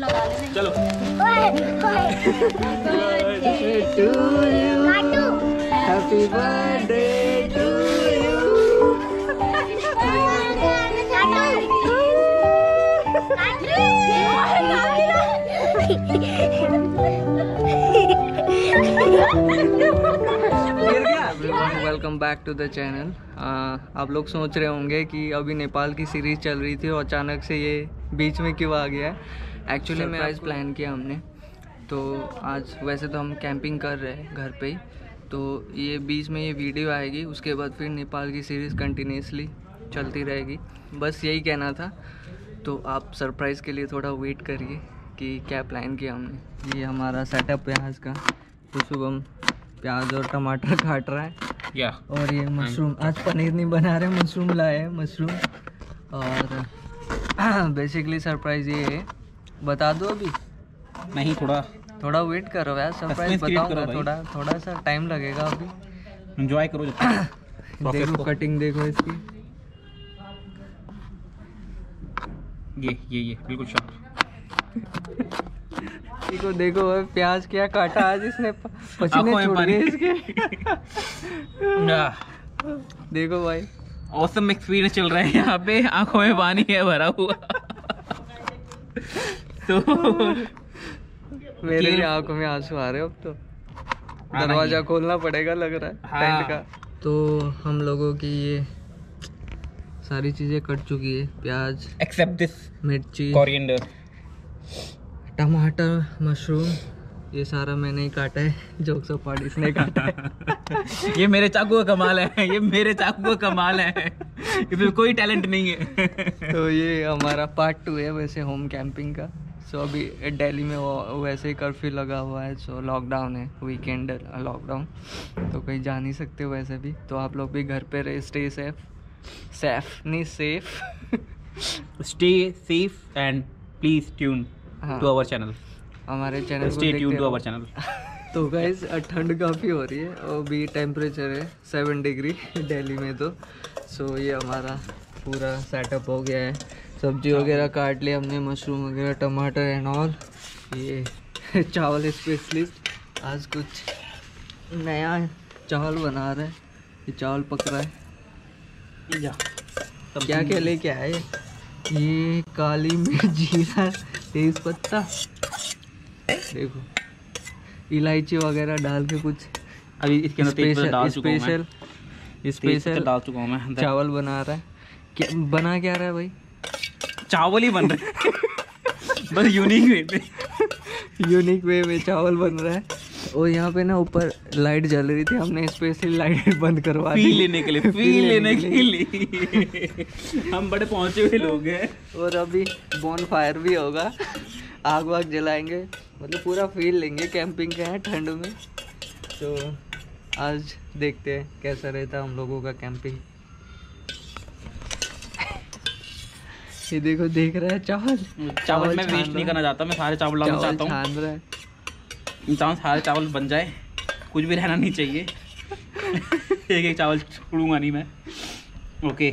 चलो happy birthday to you. Welcome back to the channel. आप लोग सोच रहे होंगे कि अभी नेपाल की सीरीज़ चल रही थी और अचानक से ये बीच में क्यों आ गया है। एक्चुअली में आज प्लान किया हमने, तो आज वैसे तो हम कैंपिंग कर रहे हैं घर पे ही, तो ये बीच में ये वीडियो आएगी, उसके बाद फिर नेपाल की सीरीज़ कंटिन्यूसली चलती रहेगी। बस यही कहना था, तो आप सरप्राइज़ के लिए थोड़ा वेट करिए कि क्या प्लान किया हमने। ये हमारा सेटअप है आज का, तो शुभम प्याज और टमाटर काट रहा है और ये मशरूम, आज पनीर नहीं बना रहे, मशरूम लाए हैं, मशरूम। और बेसिकली सरप्राइज़ ये है, बता दो अभी नहीं, थोड़ा वेट करो यार, सरप्राइज बताऊंगा, थोड़ा सा टाइम लगेगा, अभी एंजॉय करो। देखो कटिंग देखो इसकी, ये बिल्कुल शॉर्ट। देखो प्याज क्या काटा आज इसने, पसीने छूट गए इसके। देखो भाई, ऑसम एक्सपीरियंस चल रहा है यहाँ पे, आंखों में पानी है भरा हुआ। तो मेरे भी आंखों में आंसू आ रहे हो अब तो, दरवाजा खोलना पड़ेगा लग रहा है टेंट का। तो हम लोगों की ये सारी चीजें कट चुकी है, प्याज एक्सेप्ट दिस, मिर्ची, कोरिएंडर, टमाटर, मशरूम, ये सारा मैंने ही काटा है, जोक सो पार्ट इसने काटा है। ये मेरे चाकू का कमाल है, ये मेरे चाकू का कमाल है, इसमें कोई टैलेंट नहीं है। तो ये हमारा पार्ट 2 है वैसे होम कैंपिंग का। सो अभी दिल्ली में वैसे ही कर्फ्यू लगा हुआ है, सो लॉकडाउन है, वीकेंड लॉकडाउन, तो कहीं जा नहीं सकते वैसे भी। तो आप लोग भी घर पे रहे, stay safe stay safe and please tune to our channel, हमारे channel stay tune to our channel. तो गाइस ठंड काफ़ी हो रही है और भी टेम्परेचर है 7 डिग्री दिल्ली में। तो सो ये हमारा पूरा सेटअप हो गया है, सब्जी वगैरह काट लिया हमने, मशरूम वगैरह, टमाटर एंड ऑल। ये चावल स्पेशलिस्ट आज कुछ नया चावल बना रहा है, ये चावल पक रहा है। क्या क्या लेके आए, ये काली मिर्च, जीरा, तेज पत्ता, देखो इलायची वगैरह डाल के कुछ अभी इसके अंदर स्पेशल डाल चुका हूँ मैं। चावल बना रहा है, क्या बना क्या रहा है भाई, चावल ही बन रहा है। बस यूनिक वे में चावल बन रहा है। और यहाँ पे ना ऊपर लाइट जल रही थी, हमने स्पेशली लाइट बंद करवा दी, फील लेने के लिए। हम बड़े पहुँचे हुए लोग हैं। और अभी बोन फायर भी होगा, आग वाग जलाएंगे, मतलब पूरा फील लेंगे कैंपिंग का है ठंड में। तो आज देखते हैं कैसा रहता है हम लोगों का कैंपिंग। ये देखो, देख रहा है चावल मैं वेस्ट नहीं करना चाहता, मैं सारे चावल लाना चाहता हूँ। छान रहा है इंसान, सारे चावल बन जाए, कुछ भी रहना नहीं चाहिए। एक चावल छोड़ूंगा नहीं मैं। ओके,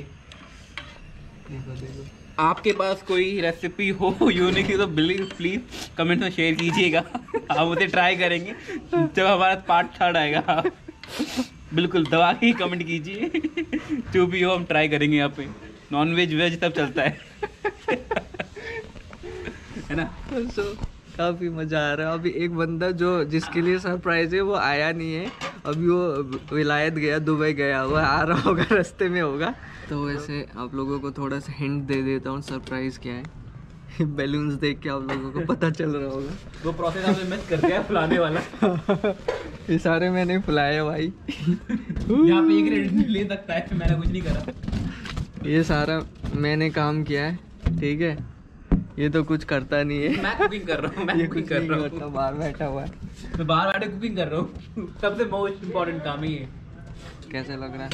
देखो आपके पास कोई रेसिपी हो यूनिक तो प्लीज कमेंट में शेयर कीजिएगा। हम उसे ट्राई करेंगे जब हमारा पार्ट 3 आएगा। बिल्कुल दबा के कमेंट कीजिए, जो भी हो हम ट्राई करेंगे। यहाँ पे नॉन वेज वेज सब चलता है ना। तो काफ़ी मज़ा आ रहा है। अभी एक बंदा जिसके लिए सरप्राइज है वो आया नहीं है, अभी वो विलायत गया, दुबई गया हुआ, आ रहा होगा, रास्ते में होगा। तो वैसे आप लोगों को थोड़ा सा हिंट दे देता हूँ सरप्राइज़ क्या है। बैलून्स देख के आप लोगों को पता चल रहा होगा। वो प्रोसेस आपने मिस कर दिया फुलाने वाला। ये सारे मैंने फुलाए भाई। यहाँ पे एक क्रेडिट ले सकता है, मैंने कुछ नहीं करा। ये सारा मैंने काम किया है, ठीक है, ये तो कुछ करता नहीं है। मैं कुकिंग कर रहा हूँ, मैं कुकिंग कर रहा हूँ, बाहर बैठा हुआ है, मैं बाहर बैठे कुकिंग कर रहा हूँ। सबसे मोस्ट इम्पोर्टेंट काम ही है। कैसे लग रहा है,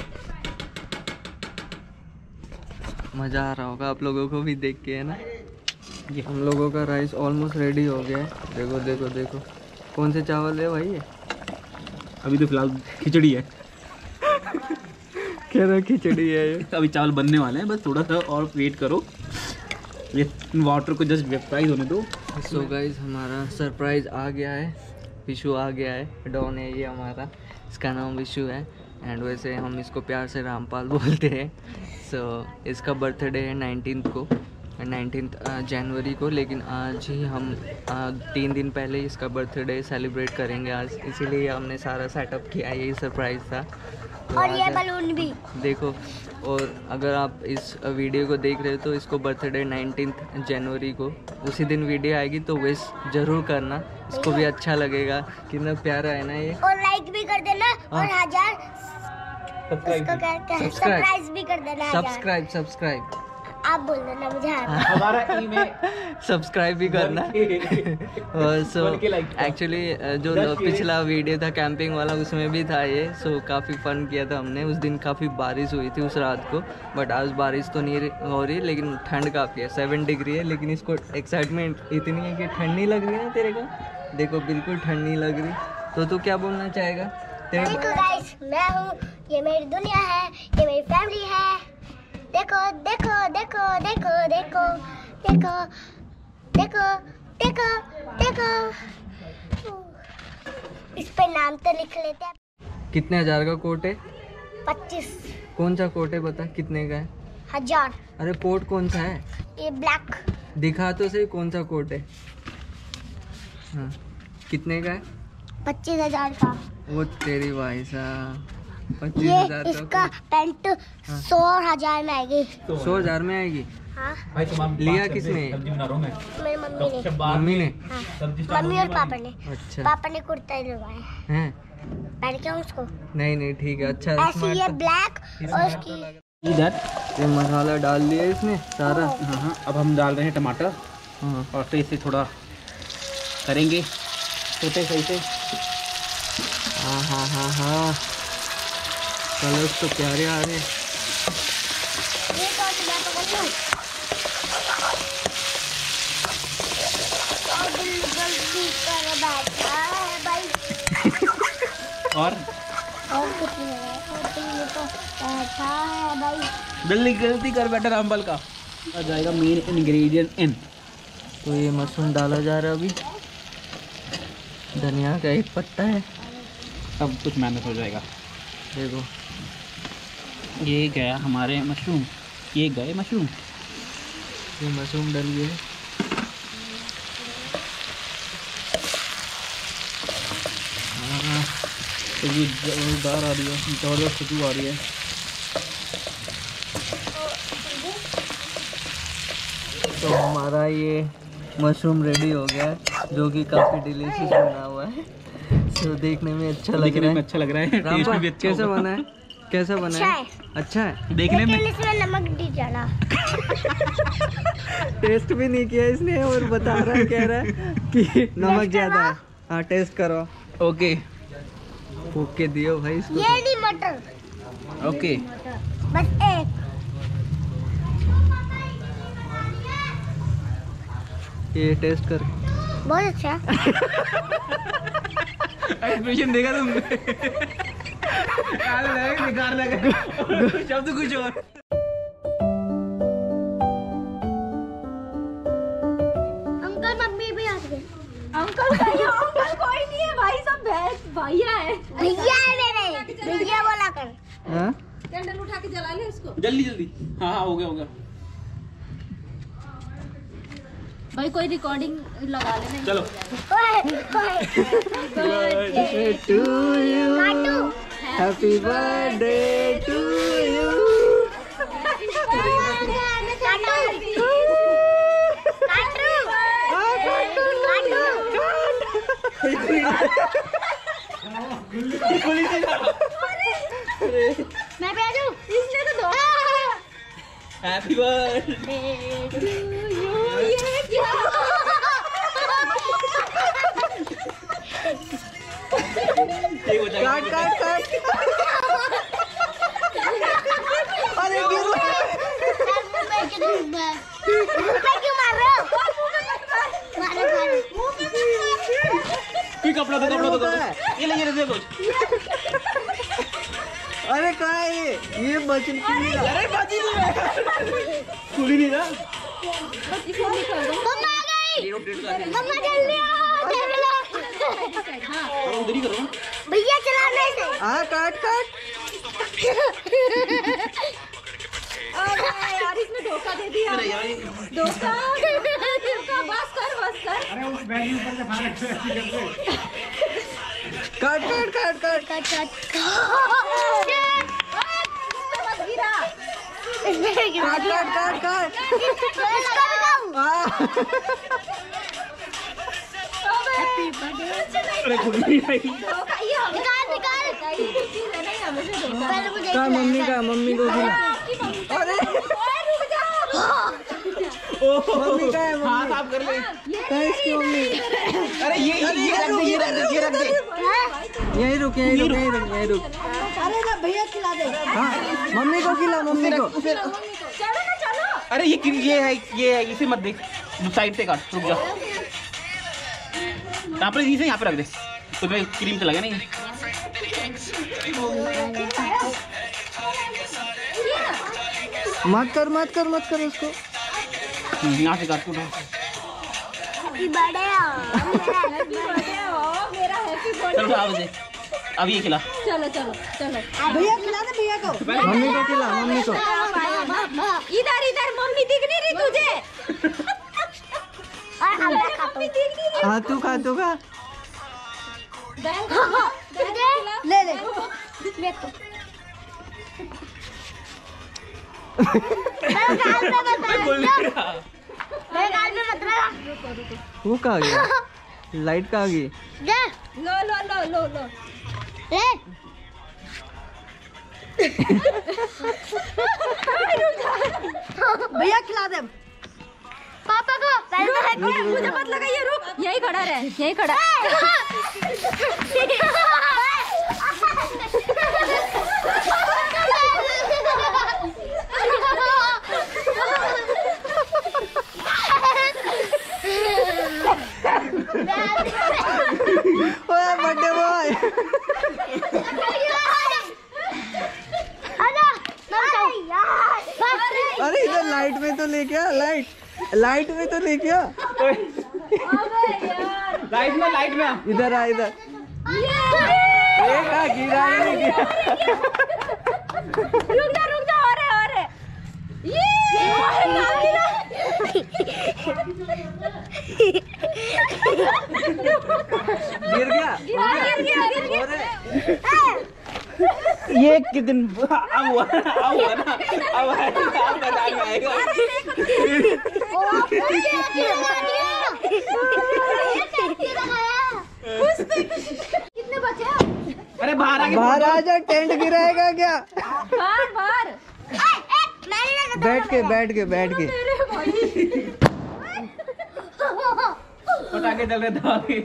मज़ा आ रहा होगा आप लोगों को भी देख के, है ना। ये हम लोगों का राइस ऑलमोस्ट रेडी हो गया है। देखो देखो देखो, कौन से चावल है भाई ये? अभी तो फिलहाल खिचड़ी है। कह रहा खिचड़ी है ये। अभी चावल बनने वाले हैं, बस थोड़ा सा और वेट करो, ये वाटर को जस्ट वेपराइज होने दो, सो गाइस हमारा सरप्राइज आ गया है, विशु आ गया है। डॉन है ये हमारा, इसका नाम विशु है एंड वैसे हम इसको प्यार से रामपाल बोलते हैं। सो इसका बर्थडे है 19 जनवरी को, लेकिन आज ही हम 3 दिन पहले इसका बर्थडे सेलिब्रेट करेंगे आज, इसीलिए हमने सारा सेटअप किया, यही सरप्राइज़ था। तो और ये बलून भी देखो। और अगर आप इस वीडियो को देख रहे हो तो इसको बर्थडे 19 जनवरी को, उसी दिन वीडियो आएगी तो विश ज़रूर करना, इसको भी अच्छा लगेगा। कितना प्यारा है ना ये। और लाइक भी कर देना और 1000 सब्सक्राइब भी कर देना। सब्सक्राइब आप बोल देना मुझे। हमारा ईमेल सब्सक्राइब भी करना। सो एक्चुअली जो पिछला वीडियो था कैंपिंग वाला उसमें भी था ये। सो काफ़ी फन किया था हमने उस दिन, काफ़ी बारिश हुई थी उस रात को, बट आज बारिश तो नहीं हो रही, लेकिन ठंड काफ़ी है, 7 डिग्री है। लेकिन इसको एक्साइटमेंट इतनी है कि ठंड नहीं लग रही है तेरे को, देखो बिल्कुल ठंड नहीं लग रही। तो तू क्या बोलना चाहेगा? देखो गाइस, मैं हूँ, ये मेरी दुनिया है, ये मेरी फैमिली है। देखो देखो देखो देखो देखो देखो देखो देखो देखो, इस पे नाम तो लिख लेते हैं। कितने हजार का कोट है? 25। कौन सा कोट है बता, कितने का है? 1000। अरे कोट कौन सा है? ये ब्लैक। दिखा तो सही कौन सा कोट है। हाँ कितने का है? 25,000 का। वो तेरी भाई साहब, ये 25,000 इसका पैंट 100,000 में आएगी। 100,000 में आएगी। हाँ लिया किसने? मेरी मम्मी ने। मम्मी ने? हाँ मम्मी और पापा ने। अच्छा पापा ने कुर्ता दिलवाया है, हैं? पहन के उसको नहीं ठीक है, अच्छा ऐसे ये ब्लैक और उसकी इधर ये मसाला डाल दिया इसने सारा। हाँ, अब हम डाल रहे हैं टमाटर हाँ और तो इसे थोड़ा करेंगे छोटे सही से। हाँ कलर्स तो प्यारे आ रहे हैं। ये तो मैं पकड़ लूं। और दिल जल्दी कर बैठा है भाई। और कुछ नहीं है, और दिल तो बैठा है भाई। जल्दी गलती कर बेटा रामपाल का। आ जाएगा मेन इंग्रेडिएंट इन। तो ये मशरूम डाला जा रहा है अभी, धनिया का एक पत्ता है, सब कुछ मेहनत हो जाएगा। देखो ये गया हमारे मशरूम, ये गए मशरूम। ये मशरूम डल गए। तो ये जोरदार आ रही है, ज़बरदस्त खुशबू आ रही है। तो हमारा ये मशरूम रेडी हो गया है, जो कि काफ़ी डिलीशियस बना हुआ है। तो देखने में अच्छा लग देखने रहा में है। अच्छा लग रहा है, टेस्ट में भी अच्छा कैसा होगा। बना है? कैसा बना अच्छा है? है। अच्छा है। देखने में लेकिन इसमें नमक नहीं डाला। टेस्ट भी नहीं किया इसने और बता रहा है, कह रहा है कि नमक ज़्यादा है। हाँ टेस्ट करो। ओके ओके दियो भाई इसको। ये नहीं मटर, ओके बस एक। ये टेस्ट कर। बहुत अच्छा। एक्सप्रेशन देखा तुमने? बेकार लगा शब्द कुछ और। अंकल मम्मी भी आ गए। अंकल कोई नहीं है भाई, सब भैया है। भैया है मेरे, भैया बोला कर। हाँ कैंडल उठा के जला ले इसको। जल्दी हाँ हो गया भाई कोई रिकॉर्डिंग लगा लेना। चलो। टू यू, काटू। Happy birthday to you. मैं भी आ जाऊं? इसने तो दो। Happy birthday. ये क्या? काट। अरे गिर रहा है। क्यों मार रहे हो? मारो। कोई कपड़ा दो ये ले दे कुछ। अरे कहाँ है ये मछली? अरे बाजी नहीं खुली नहीं ना। मम्मा आ गई। मम्मा जल्दी आओ उधर ही करो भैया चलाना है हाँ काट काट। अरे यार इसने धोखा दे दिया। धोखा बस कर बस कर। अरे उस वैल्यू पर से फारक से काट काट काट काट कट कट गिरा। काट काट काट काट। हाँ। अरे खुद नहीं आई। धोखा ये निकाल निकाल नहीं हमें से धोखा। पहले मुझे का मम्मी को खिला। अरे मम्मी का है हाँ मम्मी। साफ कर ले। कहाँ है इसकी मम्मी? अरे ये रख दे यही रुक यही रुक यही रुक यही रुक। अरे ना भैया खिला दे। हाँ मम्मी को खिला मम्मी को। चलो ना चलो। अरे ये है इसे मत देख साइड से काट रुक जा। यहाँ पर इसे यहाँ पे रख दे उसमें क्रीम चला गया नहीं। मत कर उसको। यहाँ से काट तू हैप्पी बर्थडे मेरा हैप्पी बर्थडे। चलो अब से अब ये खिला। चलो चलो चलो भैया खिला दे भैया को। मम्मी को खिला मम्मी को। इधर इधर मम्मी दिख नहीं रही तुझे। और हम मम्मी दिख नहीं रही। हाँ तू खा ले ले ले तो मेरे गाल में मत लगा। मेरे गाल में मत लगा। वो कहाँ गया? लाइट कहाँ गई? जा लो लो लो लो लो। ले भैया खिला दे। पापा को पहले तो हैप्पी मुझे मत लगाइए रुक। यही खड़ा रहे यही खड़ा। ओए बर्थडे बॉय। अरे इधर लाइट में तो लेके आ। लाइट में तो लेके आ। लाइट में इधर आ इधर। गिरा ही नहीं गिरा। रुक जा और है ये गिर गया। ये कितने अब हुआ ना अब बताने आएगा। कितने बचे? अरे बाहर बाहर आ जा। टेंट गिराएगा क्या? बाहर बैठ के पटाखे चल रहे दबा के।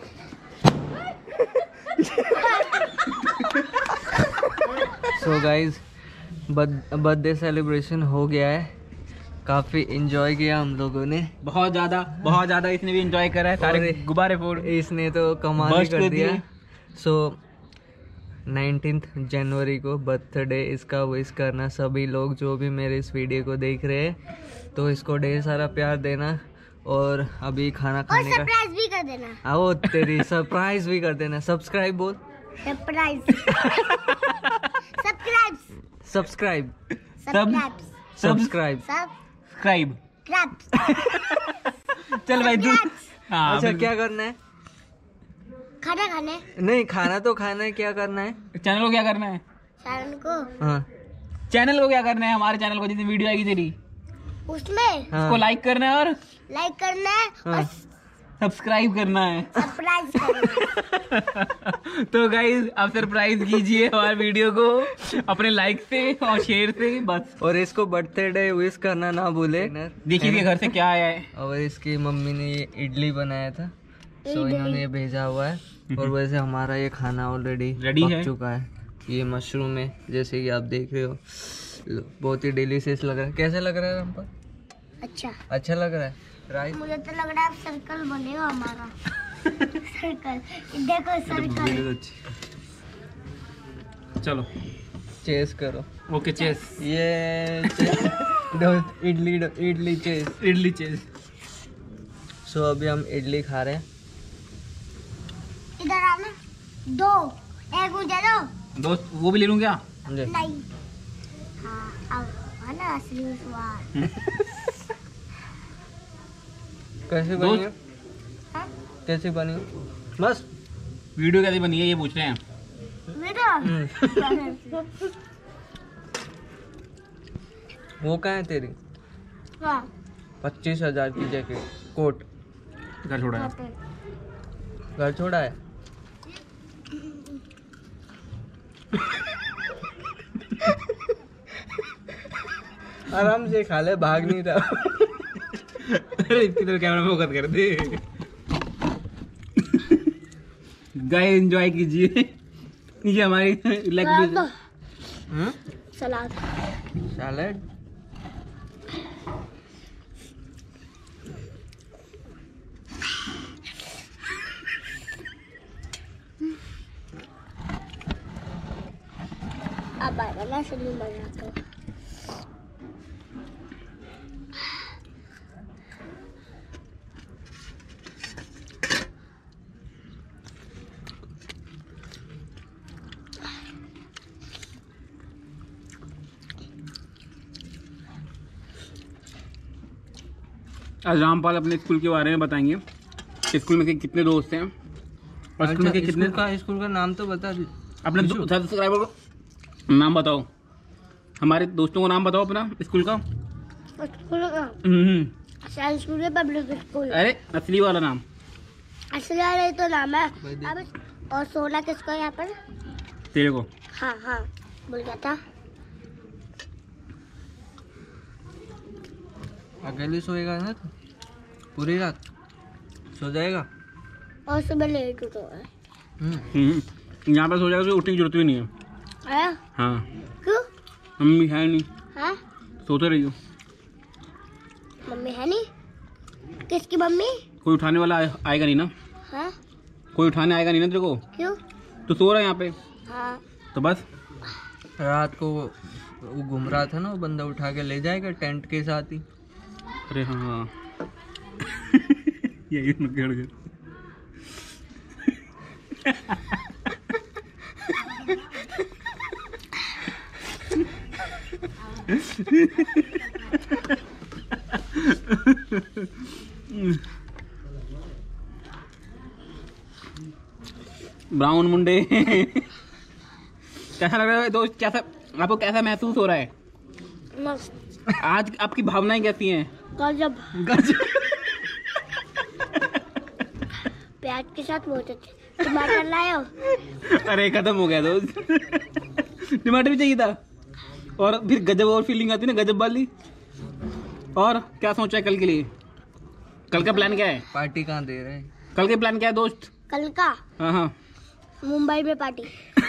सो गाइज बर्थडे सेलिब्रेशन हो गया है। काफी एंजॉय किया हम लोगों ने। बहुत ज्यादा इसने भी एंजॉय करा है। सारे गुब्बारे फोड़ इसने तो कमाल ही कर दिया। सो 19 जनवरी को बर्थडे इसका विश करना सभी लोग जो भी मेरे इस वीडियो को देख रहे हैं, तो इसको ढेर सारा प्यार देना। और अभी खाना खाने का सरप्राइज भी कर देना। आओ तेरी सरप्राइज भी कर देना। सब्सक्राइब बोल। सरप्राइज सब्सक्राइब सब्सक्राइब चल भाई दूर। हाँ अच्छा क्या करना है? खाना खाने नहीं खाना तो खाना है। क्या करना है? चैनल को क्या करना है? शान को हाँ चैनल को क्या करना है? हमारे चैनल को जितनी वीडियो आएगी तेरी उसमें हाँ उसको लाइक करना है और लाइक करना है और हाँ। सब्सक्राइब करना है। सरप्राइज करना है। तो गाइज आप सरप्राइज कीजिए हमारे वीडियो को अपने लाइक से और शेयर से बस। और इसको बर्थडे विश करना ना भूले। देखिए घर से क्या आया है। और इसकी मम्मी ने ये इडली बनाया था, तो इन्होंने ये भेजा हुआ है। और वैसे हमारा ये खाना ऑलरेडी रेडी पक है चुका है। ये मशरूम है जैसे कि आप देख रहे हो। बहुत ही डिलीशियस लग रहा है। कैसे लग रहा है रामपाल? अच्छा लग रहा है। राइस मुझे तो लग रहा है अब सर्कल बनेगा हमारा। सर्कल देखो सर्कल। चलो चेस करो। Okay chase. ये idli chase. Idli chase. So अभी हम इडली खा रहे हैं। इधर आना, 2 एक मुझे दो। दोस्त वो भी ले लूँ क्या? जी। नहीं, हाँ अब है ना असली स्वाद। कैसे बनी है? हाँ? कैसे बनी? बस वीडियो कैसी बनी है ये पूछ रहे हैं। बेटा वो कहाँ है तेरी? हाँ 25,000 की जैकेट कोट घर छोड़ा है। घर छोड़ा है। आराम से खा ले, भाग नहीं रहा। अरे इसकी तरह कैमरा फोकस कर दे। गाइस एंजॉय कीजिए। ये हमारी लेग पीस। सलाद सैलेड। अब आएगा ना सभी मजा तो। आज रामपाल अपने स्कूल के बारे में बताएंगे। स्कूल में कितने दोस्त हैं और स्कूल में कितने स्कूल का नाम तो बता दी। अपने सब्सक्राइबर को नाम बताओ। हमारे दोस्तों को नाम बताओ अपना स्कूल का। स्कूल का साइंस स्कूल है, पब्लिक स्कूल। अरे असली वाला नाम। असली वाला तो नाम है। अब और सोना किसको यहाँ पर? तेरे को। हाँ हाँ बोल गया था। अकेले सोएगा ना तो पूरी रात सो जाएगा। और सुबह लेट उठो है। यहाँ पर सो जाएगा तो उठने की जरूरत भी नहीं है। आया? हाँ क्यों? मम्मी है नहीं, हाँ सोते रहियो। मम्मी है नहीं? किसकी मम्मी? कोई उठाने वाला आएगा नहीं ना। हाँ कोई उठाने आएगा नहीं ना तेरे को। क्यों? तो सो रहा है यहाँ पे हाँ तो बस। रात को वो घूम रहा था ना, वो बंदा उठा के ले जाएगा टेंट के साथ ही। अरे हाँ यही गड़ गया। ब्राउन मुंडे कैसा लग रहा है दोस्त? कैसा आपको कैसा महसूस हो रहा है मस्त। आज? आपकी भावनाएं कैसी हैं? गजब। गजब। प्याज के साथ बहुत अच्छे। टमाटर लाए हो? अरे खत्म हो गया दोस्त। टमाटर भी चाहिए था। और फिर गजब और फीलिंग आती है ना, गजब वाली। और क्या सोचा है कल के लिए? कल का प्लान क्या है? पार्टी कहाँ दे रहे हैं? कल के प्लान क्या है दोस्त? कल का हाँ हाँ मुंबई में पार्टी।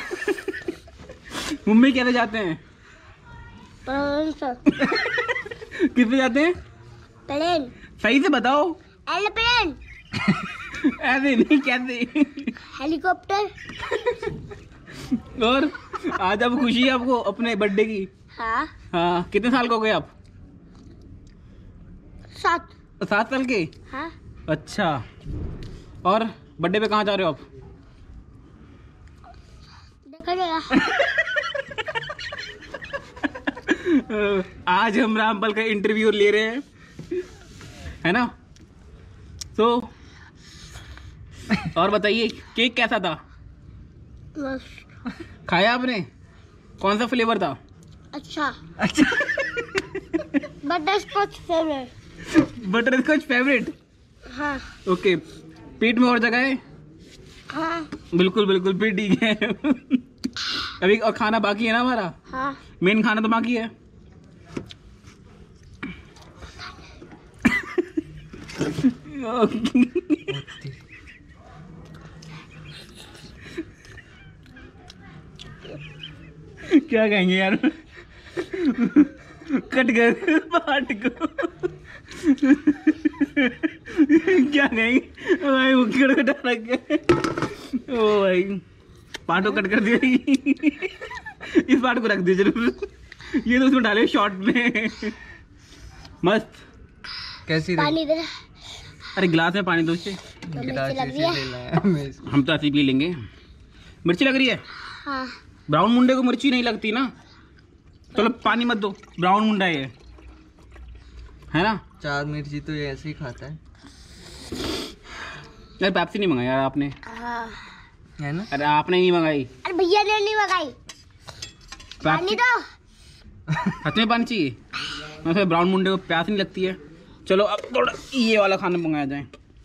मुंबई कैसे जाते हैं? किससे जाते हैं? प्लेन। सही से बताओ। एयरप्लेन। ऐसे नहीं, कैसे? हेलीकॉप्टर। और आज अब खुशी है आपको अपने बर्थडे की? हाँ हाँ। कितने साल के हो गए आप? 7। 7 साल के? हाँ अच्छा। और बर्थडे पे कहाँ जा रहे हो आप? देखा जाएगा। आज हम रामपाल का इंटरव्यू ले रहे हैं, है ना? तो और बताइए केक कैसा था? बस खाया आपने? कौन सा फ्लेवर था? अच्छा। अच्छा। Butterscotch favourite. Butterscotch favourite. हाँ ओके। पेट में और जगह है? हाँ बिल्कुल बिल्कुल पेट ठीक है। अभी और खाना बाकी है ना हमारा? हाँ मेन खाना तो बाकी है। क्या कहेंगे यार? कट कर पार्ट को। क्या कहेंगे भाई? उकड़ कटा रख गए। ओ भाई पार्ट को कट कर दिया। इस पार्ट को रख दिया जरूर। ये तो उसमें डाले शॉर्ट में। मस्त। कैसी पानी दे। अरे गिलास में पानी दो इससे। गिलास लग ऐसे रही है। ले लाया मैं इसको। हम तो ऐसे ही पी लेंगे। मिर्ची लग रही है? हाँ ब्राउन मुंडे को मिर्ची नहीं लगती ना। चलो पानी मत दो, ब्राउन मुंडा है ये, है ना। 4 मिर्ची तो ये ऐसे ही खाता है। यार पेप्सी नहीं मंगाई यार आपने, हाँ। है ना। अरे आपने नहीं मंगाई अरे भैया ने नहीं मंगाई। पानी दो। हाथ में पानी चाहिए। मैं फिर ब्राउन मुंडे को प्यास नहीं लगती है। चलो अब थोड़ा ये वाला खाना मंगाया जाए।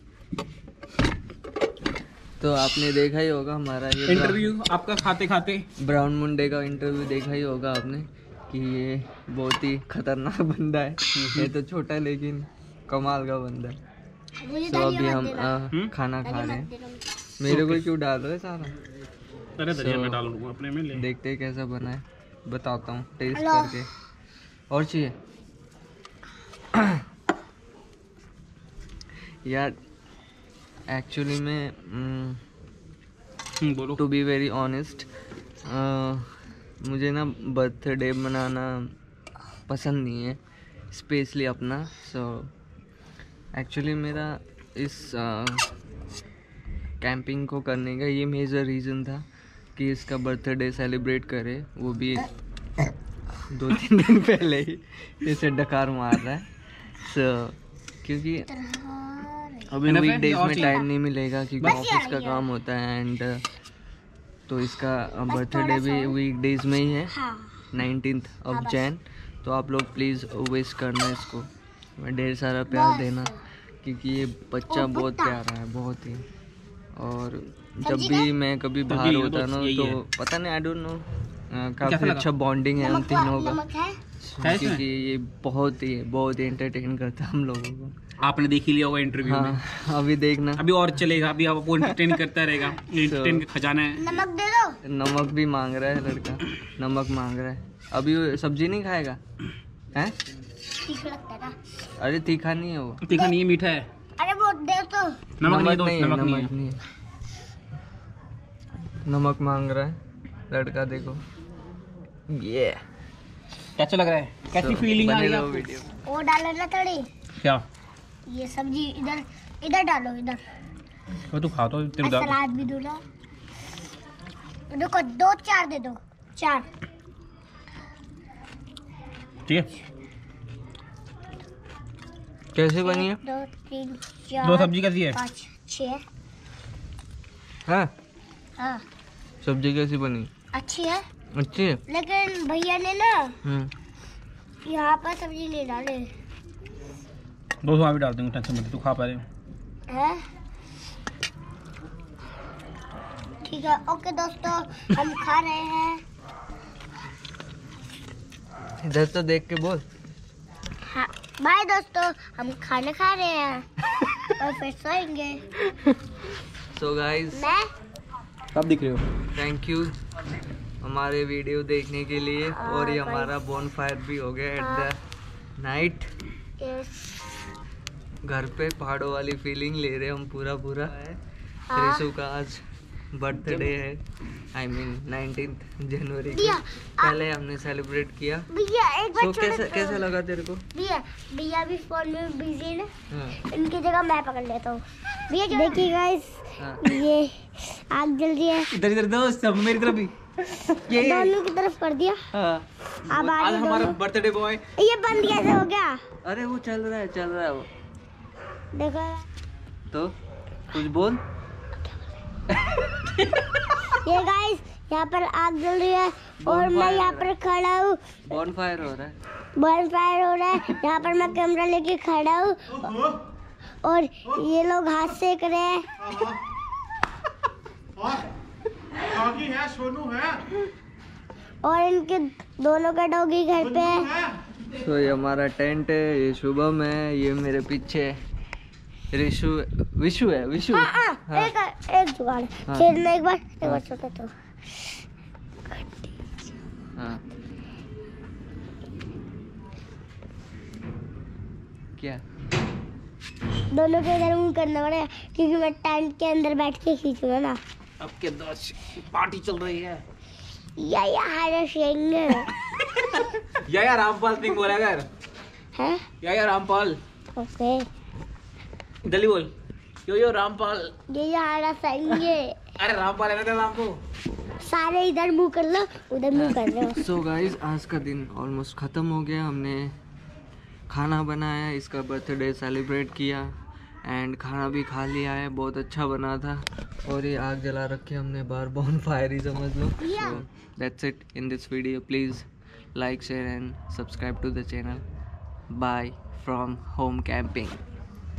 तो आपने देखा ही होगा हमारा ये इंटरव्यू आपका खाते खाते। ब्राउन मुंडे का इंटरव्यू देखा ही होगा आपने कि ये बहुत ही खतरनाक बंदा है। ये तो छोटा लेकिन कमाल का बंदा है। मुझे तो अभी धनिया हम मत देना। खाना खा रहे धनिया हैं। मत देना। मेरे को क्यों डाल रहे सारा। अरे धनिया मैं डाल लूँगा अपने में ले। देखते हैं कैसा बना है, बताता हूँ टेस्ट हेलो। करके। और चाहिए यार एक्चुअली में बोलो। टू बी वेरी ऑनेस्ट मुझे ना बर्थडे मनाना पसंद नहीं है, स्पेशली अपना। सो एक्चुअली मेरा इस कैंपिंग को करने का ये मेजर रीज़न था कि इसका बर्थडे सेलिब्रेट करे, वो भी 2-3 दिन पहले ही इसे डकार मार रहा है। सो क्योंकि अभी enough है? वीकडेज और में चाहिए? टाइम नहीं मिलेगा क्योंकि बस ऑफिस का काम होता है एंड तो इसका बर्थडे भी वीकडेज में ही है, हाँ 19th ऑफ जैन। तो आप लोग प्लीज़ विश करना इसको, ढेर सारा प्यार देना क्योंकि ये बच्चा बहुत प्यारा है, बहुत ही। और जब भी मैं कभी बाहर होता ना तो पता नहीं आई डोंट नो काफ़ी अच्छा बॉन्डिंग है हम तीनों का, नमक है। क्योंकि ये बहुत ही एंटरटेन करता है हम लोगों को। आपने देख ही लिया होगा इंटरव्यू में। हाँ अभी देखना, अभी और चलेगा, अभी आपको एंटरटेन करता रहेगा। एंटरटेन का खजाना है। नमक दे दो। नमक भी मांग रहा है लड़का, नमक मांग रहा है। अभी वो सब्जी नहीं खाएगा हैं? ठीक लगता है ना। अरे तीखा नहीं है वो, तीखा नहीं है, मीठा है। अरे वो दे तो। नमक नहीं दो, नहीं है, नमक नहीं है। नमक नहीं है। नमक मांग रहा है लड़का, देखो ये कैसा लग रहा है? कैसी फीलिंग आ रही है आपको? वीडियो वो डालो ना थोड़ी, क्या ये सब्जी इधर इधर डालो, इधर। वो तू खा तो तेरे और दांत। सलाद भी दो ना। देखो 2-4 दे दो, 4। ठीक है। कैसे बनी है? 2 3 4 दो सब्जी कैसी है? 5 6। हाँ हाँ सब्जी कैसी बनी? अच्छी है, अच्छी है। लेकिन भैया ने ना हम्म यहाँ पर सब्जी नहीं डाले दो सौ भी डाल दूंगा, टेंशन मत, तू खा पा रहे। है। ठीक है, ओके दोस्तों, हम खा रहे हैं। इधर तो देख के बोल। हाँ बाय दोस्तों, हम खाना खा रहे हैं और फिर सोएंगे। सो गाइस मैं कब दिख रहे हो? थैंक यू हमारे वीडियो देखने के लिए। और ये हमारा बोनफायर भी हो गया एट द नाइट। घर पे पहाड़ों वाली फीलिंग ले रहे हम पूरा है। ऋषु का आज बर्थडे है, आई मीन 19th जनवरी को। भैया, पहले हमने सेलिब्रेट किया। भैया एक तो बार कैसा लगा तेरे को? भैया भी फोन में बिजी है ना, हाँ, इनकी जगह मैं पकड़ लेता हूँ। भैया देखिए गाइस, हाँ। ये आग जल रही है, इधर इधर दोस्त सब मेरी तरफ भी। ये दोनों की तरफ कर दिया। हाँ। अब आ आज रही हमारा दोनों। Birthday boy. ये बंद कैसे हो गया? अरे वो चल रहा है वो। देखो तो कुछ बोल। ये गाइस, यहाँ पर आग जल रही है और मैं यहाँ पर खड़ा हूँ। बॉनफायर हो रहा है। बॉनफायर हो रहा है, यहाँ पर मैं कैमरा लेके खड़ा हूँ और ये लोग हाथ सेक रहे हैं। डॉगी है, सोनू है, और इनके दोनों का डॉगी घर पे है। तो ये हमारा टेंट है, ये शुभम है, ये मेरे पीछे विशु है। हाँ। एक जुगाड़ हाँ। खेलना एक बार छोटा तो। हाँ। क्या दोनों के इधर मुंह करना पड़ेगा क्योंकि मैं टेंट के अंदर बैठ के खींचूंगा ना। अब के पार्टी चल रही है। या हर सिंह या रामपाल सिंह बोला कर। है। या रामपाल। ओके जल्दी बोल। यो रामपाल। ये हमारा सही है। अरे रामपाल है ना नाम को। सारे इधर मुंह कर लो, उधर मुंह कर लो। सो गाइस, आज का दिन ऑलमोस्ट ख़त्म हो गया। हमने खाना बनाया, इसका बर्थडे सेलिब्रेट किया एंड खाना भी खा लिया है। बहुत अच्छा बना था और ये आग जला रखी हमने बाहर, बॉन फायर ही समझ लो। So that's it in this video. Please like, share and subscribe to the channel. Bye from home camping.